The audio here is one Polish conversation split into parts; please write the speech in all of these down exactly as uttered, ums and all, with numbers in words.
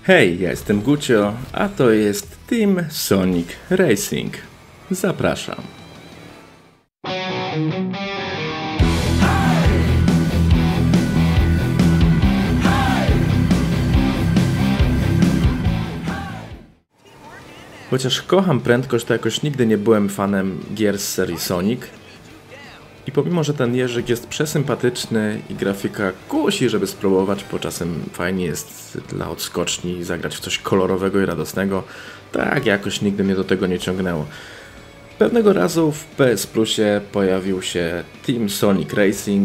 Hej, ja jestem Gucio, a to jest Team Sonic Racing. Zapraszam. Chociaż kocham prędkość, to jakoś nigdy nie byłem fanem gier z serii Sonic. I pomimo, że ten jeżyk jest przesympatyczny i grafika kusi, żeby spróbować, bo czasem fajnie jest dla odskoczni zagrać w coś kolorowego i radosnego, tak jakoś nigdy mnie do tego nie ciągnęło. Pewnego razu w P S Plusie pojawił się Team Sonic Racing,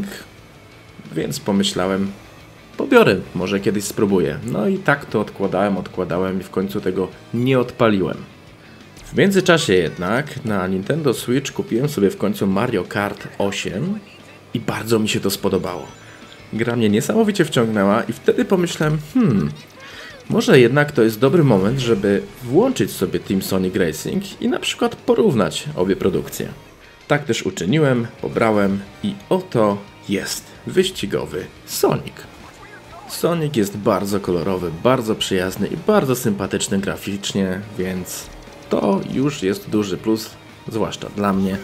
więc pomyślałem, pobiorę, może kiedyś spróbuję. No i tak to odkładałem, odkładałem i w końcu tego nie odpaliłem. W międzyczasie jednak na Nintendo Switch kupiłem sobie w końcu Mario Kart osiem i bardzo mi się to spodobało. Gra mnie niesamowicie wciągnęła i wtedy pomyślałem, hmm, może jednak to jest dobry moment, żeby włączyć sobie Team Sonic Racing i na przykład porównać obie produkcje. Tak też uczyniłem, pobrałem i oto jest wyścigowy Sonic. Sonic jest bardzo kolorowy, bardzo przyjazny i bardzo sympatyczny graficznie, więc to już jest duży plus, zwłaszcza dla mnie.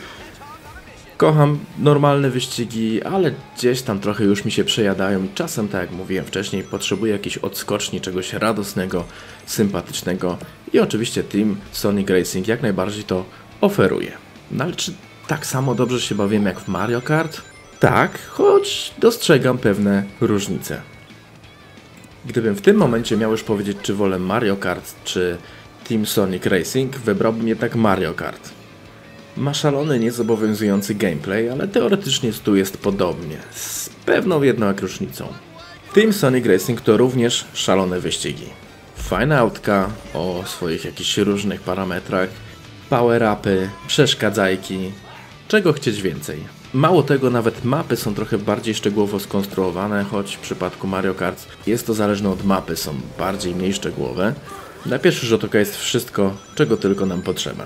Kocham normalne wyścigi, ale gdzieś tam trochę już mi się przejadają i czasem, tak jak mówiłem wcześniej, potrzebuję jakiejś odskoczni, czegoś radosnego, sympatycznego i oczywiście Team Sonic Racing jak najbardziej to oferuje. No ale czy tak samo dobrze się bawiłem jak w Mario Kart? Tak, choć dostrzegam pewne różnice. Gdybym w tym momencie miał już powiedzieć, czy wolę Mario Kart, czy Team Sonic Racing, wybrałbym jednak Mario Kart. Ma szalony, niezobowiązujący gameplay, ale teoretycznie tu jest podobnie, z pewną jedną różnicą. Team Sonic Racing to również szalone wyścigi. Fajne autka o swoich jakichś różnych parametrach, power-upy, przeszkadzajki, czego chcieć więcej. Mało tego, nawet mapy są trochę bardziej szczegółowo skonstruowane, choć w przypadku Mario Kart jest to zależne od mapy, są bardziej mniej szczegółowe. Na pierwszy rzut oka jest wszystko, czego tylko nam potrzeba.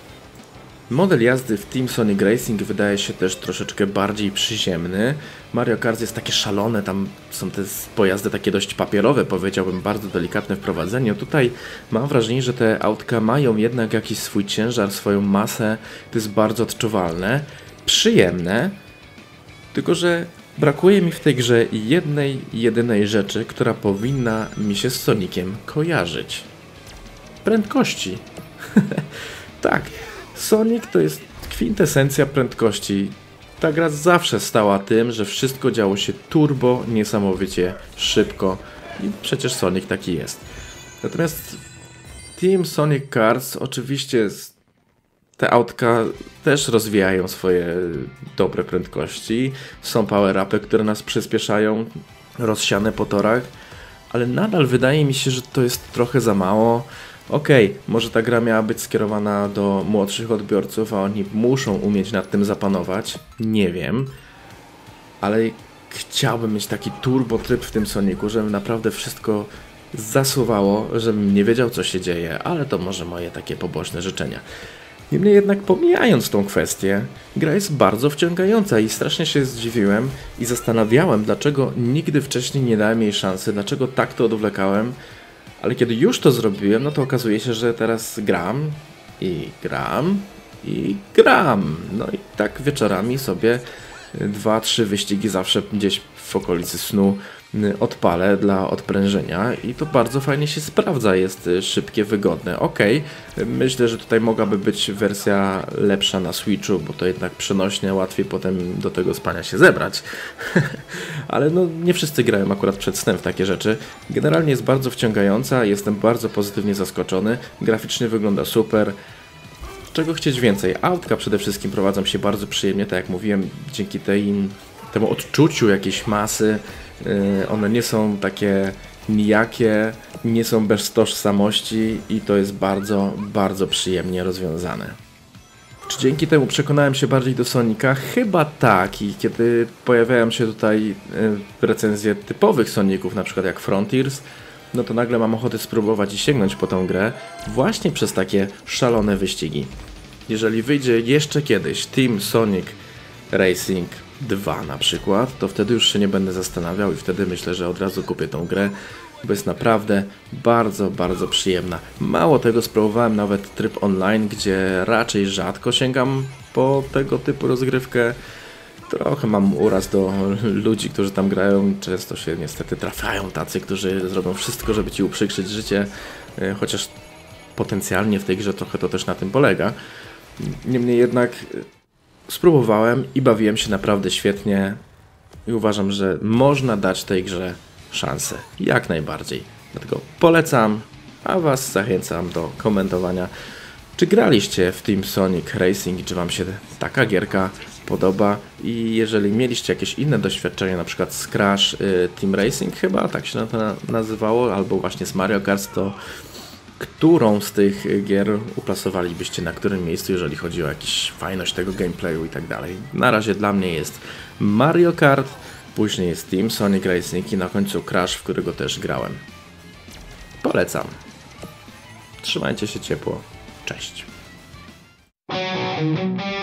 Model jazdy w Team Sonic Racing wydaje się też troszeczkę bardziej przyziemny. Mario Kart jest takie szalone, tam są te pojazdy takie dość papierowe, powiedziałbym, bardzo delikatne w prowadzeniu. Tutaj mam wrażenie, że te autka mają jednak jakiś swój ciężar, swoją masę, to jest bardzo odczuwalne, przyjemne, tylko że brakuje mi w tej grze jednej, jedynej rzeczy, która powinna mi się z Soniciem kojarzyć. Prędkości. Tak, Sonic to jest kwintesencja prędkości. Ta gra zawsze stała tym, że wszystko działo się turbo, niesamowicie szybko i przecież Sonic taki jest. Natomiast Team Sonic Cars oczywiście te autka też rozwijają swoje dobre prędkości. Są power-upy, które nas przyspieszają, rozsiane po torach, ale nadal wydaje mi się, że to jest trochę za mało. Okej, okay, może ta gra miała być skierowana do młodszych odbiorców, a oni muszą umieć nad tym zapanować. Nie wiem, ale chciałbym mieć taki turbo tryb w tym Sonicu, żeby naprawdę wszystko zasuwało, żebym nie wiedział, co się dzieje, ale to może moje takie poboczne życzenia. Niemniej jednak, pomijając tą kwestię, gra jest bardzo wciągająca i strasznie się zdziwiłem i zastanawiałem, dlaczego nigdy wcześniej nie dałem jej szansy, dlaczego tak to odwlekałem, ale kiedy już to zrobiłem, no to okazuje się, że teraz gram i gram i gram. No i tak wieczorami sobie dwa, trzy wyścigi zawsze gdzieś w okolicy snu odpalę dla odprężenia i to bardzo fajnie się sprawdza, jest szybkie, wygodne. Ok, myślę, że tutaj mogłaby być wersja lepsza na Switchu, bo to jednak przenośnie, łatwiej potem do tego spania się zebrać. Ale no nie wszyscy grają akurat przed snem w takie rzeczy. Generalnie jest bardzo wciągająca, jestem bardzo pozytywnie zaskoczony, graficznie wygląda super. Czego chcieć więcej? Autka przede wszystkim prowadzą się bardzo przyjemnie, tak jak mówiłem, dzięki tej, temu odczuciu jakiejś masy. One nie są takie nijakie, nie są bez tożsamości i to jest bardzo, bardzo przyjemnie rozwiązane. Czy dzięki temu przekonałem się bardziej do Sonika? Chyba tak, i kiedy pojawiają się tutaj recenzje typowych Soników, na przykład jak Frontiers, no to nagle mam ochotę spróbować i sięgnąć po tą grę właśnie przez takie szalone wyścigi. Jeżeli wyjdzie jeszcze kiedyś Team Sonic Racing dwa na przykład, to wtedy już się nie będę zastanawiał i wtedy myślę, że od razu kupię tą grę, bo jest naprawdę bardzo, bardzo przyjemna. Mało tego, spróbowałem nawet tryb online, gdzie raczej rzadko sięgam po tego typu rozgrywkę. Trochę mam uraz do ludzi, którzy tam grają. Często się niestety trafiają tacy, którzy zrobią wszystko, żeby ci uprzykrzyć życie, chociaż potencjalnie w tej grze trochę to też na tym polega. Niemniej jednak spróbowałem i bawiłem się naprawdę świetnie i uważam, że można dać tej grze szansę. Jak najbardziej. Dlatego polecam, a Was zachęcam do komentowania, czy graliście w Team Sonic Racing, czy Wam się taka gierka podoba i jeżeli mieliście jakieś inne doświadczenia, na przykład z Crash y, Team Racing chyba, tak się to nazywało, albo właśnie z Mario Kart, to którą z tych gier uplasowalibyście na którym miejscu, jeżeli chodzi o jakąś fajność tego gameplayu i tak dalej. Na razie dla mnie jest Mario Kart, później jest Team Sonic Racing i na końcu Crash, w którego też grałem. Polecam. Trzymajcie się ciepło. Cześć.